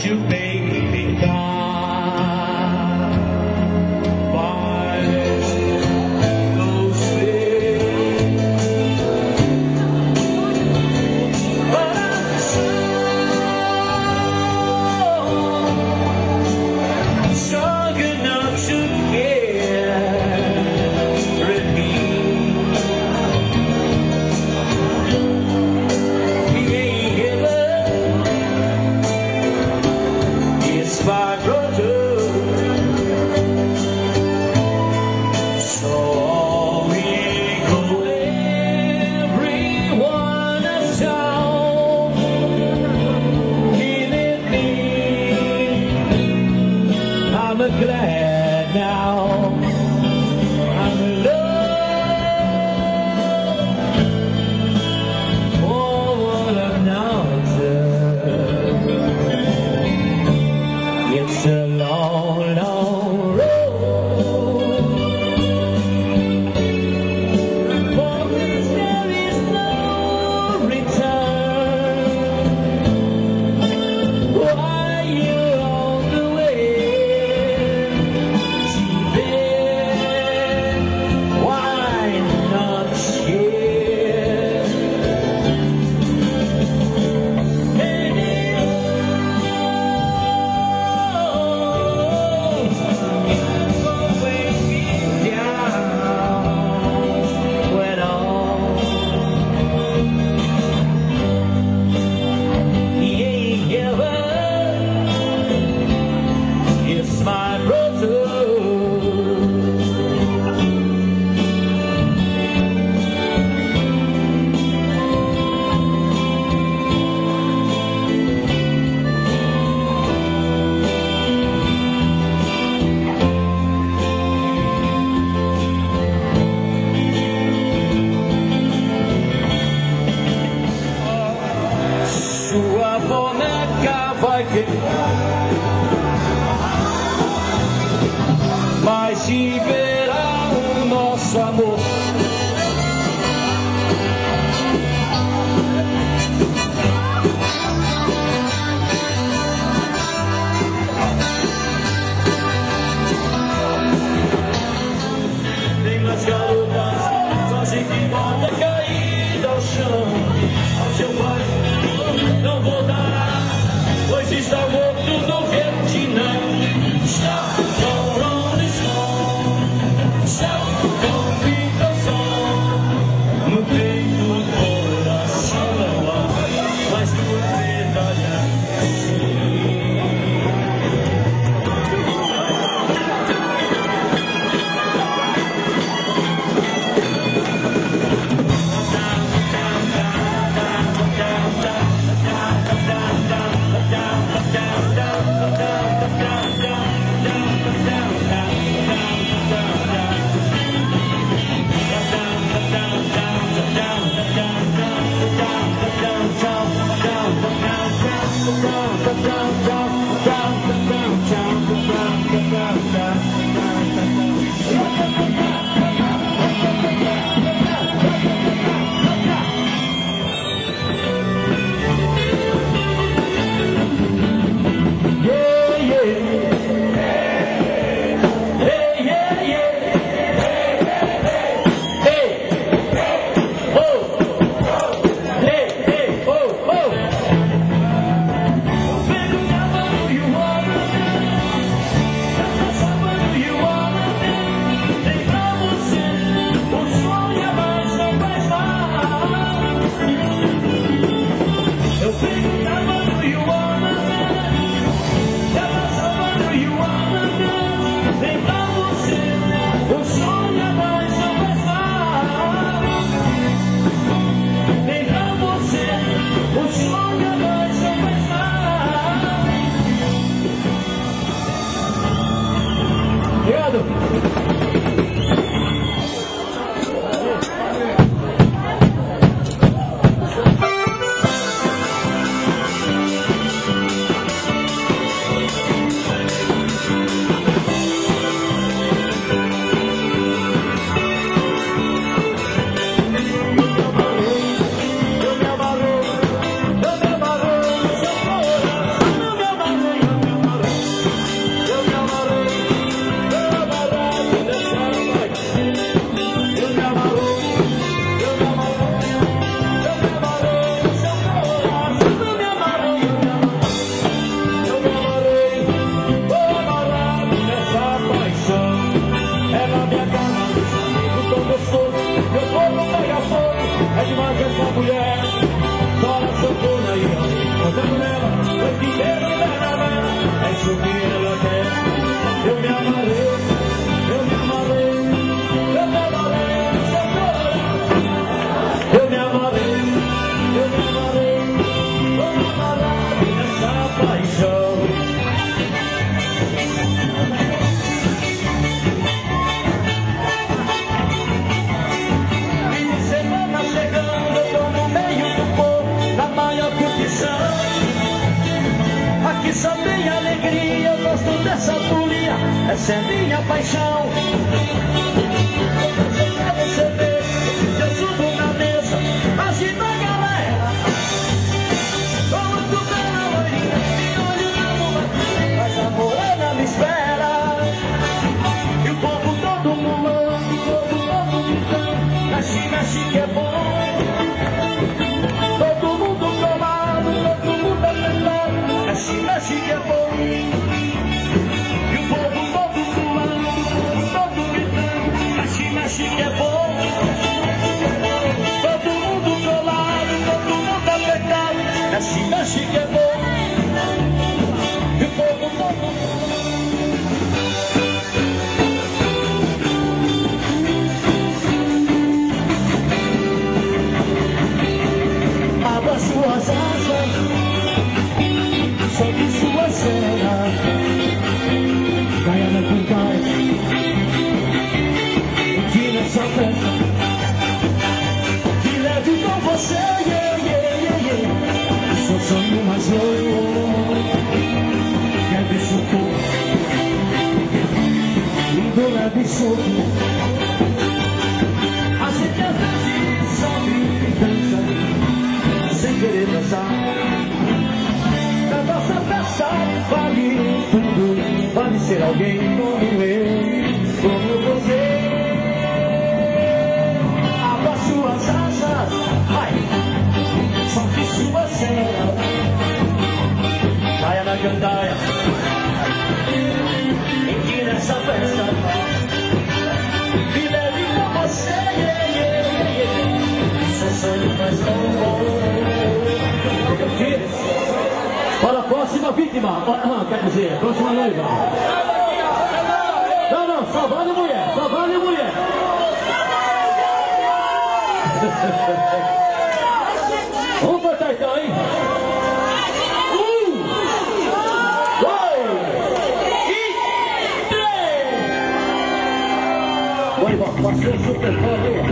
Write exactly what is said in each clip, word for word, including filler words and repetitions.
to make me calm by those things. But I'm strong, strong enough to carry me. My brother, so we go everyone of town, killing me. I'm glad now I'm alone for what I've now done. It's a long, long road, for which there is no return. While you're on the way, then why not share? My brother, sua boneca vai quebrar, mas se verá o nosso amor. Tem mais garotas, só gente morta caída ao chão. Seu pai não voltará, pois está morto no Vietnã. Está o que ela quer. Eu me amarei, eu me amarei, eu me amarei, eu me amarei, eu me amarei, vou me amarrar nessa paixão. Fim de semana chegando, eu tô no meio do povo, na maior curtição. Aqui só tem alegria, eu gosto dessa folia, essa é minha paixão. Pra você ver, eu subo na mesa, agita a galera. Tô muito bela, loirinha, me olho na lua, mas a morena me espera. E o povo todo pulando, o povo todo gritando, mexe, mexe que é bom. Todo mundo colado, todo mundo apertado, mexe, mexe que é bom. E o povo todo pulando, o povo todo gritando, mexe, mexe que é bom. Todo mundo colado, todo mundo apertado, mexe, mexe que é bom. E o povo todo abra suas asas, sobe sua cena, caia na vontade, que nessa festa me leve com você, yeah, yeah, yeah, yeah. Sou sonho mais louco, quer ver suco, lindo leve suco. A gente às vezes sobe e dança, sem querer dançar. Na nossa festa vale tudo, vale ser alguém como eu, como você. Abra suas asas, vai, solte sua cena, caia na gandaia, entre nessa festa, me leve com você, yeah, yeah, yeah, yeah. Seu sonho mais tão bom. Para a próxima vítima, quer dizer, próxima noiva. Não, não, só vale mulher, só vale mulher. Vamos cortar então, hein? Um, dois e três. Oi, irmão, passou super foda aí.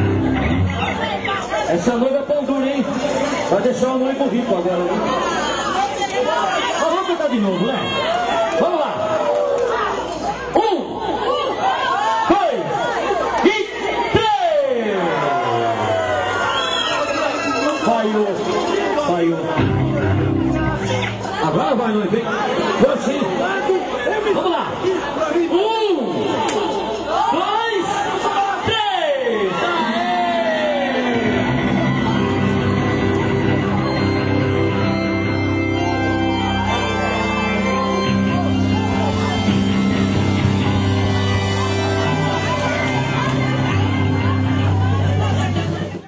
Essa noiva é pão duro, hein? Vai deixar o noivo rico agora, hein? Mas vamos cantar de novo, né?